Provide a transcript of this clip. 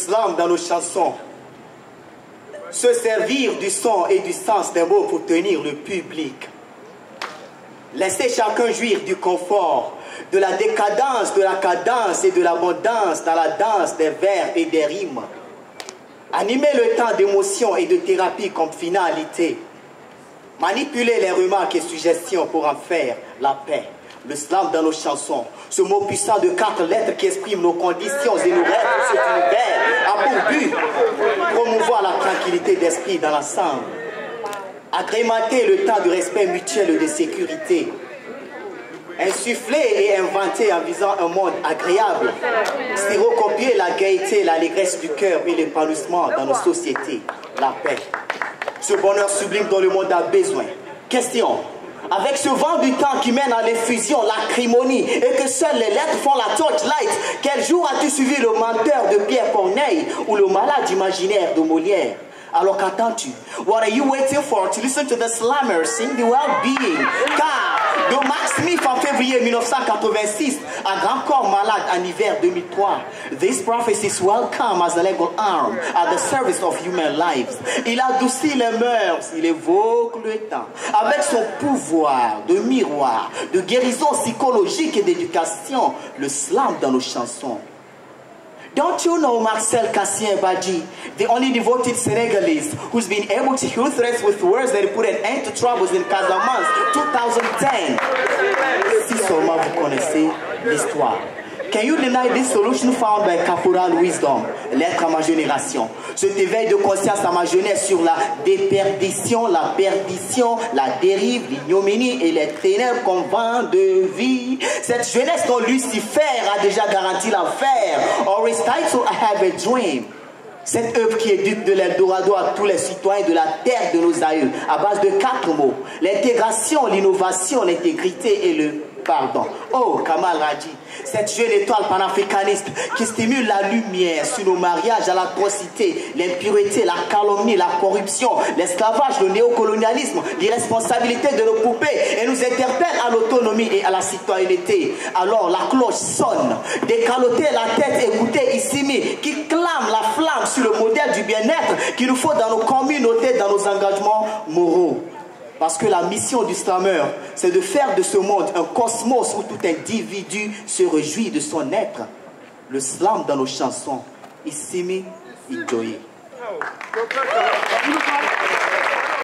slam dans nos chansons. Se servir du son et du sens des mots pour tenir le public. Laisser chacun jouir du confort, de la décadence, de la cadence et de l'abondance dans la danse des vers et des rimes. Animer le temps d'émotion et de thérapie comme finalité. Manipuler les remarques et suggestions pour en faire la paix. Le slam dans nos chansons, ce mot puissant de 4 lettres qui exprime nos conditions et nos rêves pour cet univers, a pour but promouvoir la tranquillité d'esprit dans l'ensemble. Agrémenter le temps de respect mutuel et de sécurité. Insuffler et inventer en visant un monde agréable. Stéréocopier la gaieté, l'allégresse du cœur et l'épanouissement dans nos sociétés. La paix. Ce bonheur sublime dont le monde a besoin. Question. Avec ce vent du temps qui mène à l'effusion, l'acrimonie, et que seules les lettres font la torchlight, quel jour as-tu suivi le menteur de Pierre Corneille ou le malade imaginaire de Molière? Alors qu'attends-tu? What are you waiting for to listen to the slammer sing the well-being? Car de Max Smith en février 1986 à Grand Corps Malade en hiver 2003, this prophecies welcome as a legal arm at the service of human lives. Il adoucit les mœurs, il évoque le temps avec son pouvoir de miroir, de guérison psychologique et d'éducation, le slam dans nos chansons. Don't you know Marcel Kassien-Badji, the only devoted Senegalese who's been able to heal threats with words that put an end to troubles in Casamance 2010? Si seulement vous connaissez l'histoire. Can you deny this solution found by Caporal Wisdom, l'être à ma génération? Cet éveil de conscience à ma jeunesse sur la déperdition, la perdition, la dérive, l'ignominie et les ténèbres qu'on vend de vie. Cette jeunesse dont Lucifer a déjà garanti l'affaire. Or is titled I Have a Dream. Cette œuvre qui éduque de l'Eldorado à tous les citoyens de la terre de nos aïeux, à base de 4 mots. L'intégration, l'innovation, l'intégrité et le pardon. Oh, Kamal Raji, cette jeune étoile panafricaniste qui stimule la lumière sur nos mariages à l'atrocité, l'impureté, la calomnie, la corruption, l'esclavage, le néocolonialisme, l'irresponsabilité de nos poupées et nous interpelle à l'autonomie et à la citoyenneté. Alors la cloche sonne, décaloter la tête, écouter Issimi qui clame la flamme sur le modèle du bien-être qu'il nous faut dans nos communautés, dans nos engagements moraux. Parce que la mission du slammer, c'est de faire de ce monde un cosmos où tout individu se réjouit de son être. Le slam dans nos chansons, Issimi Idjoye.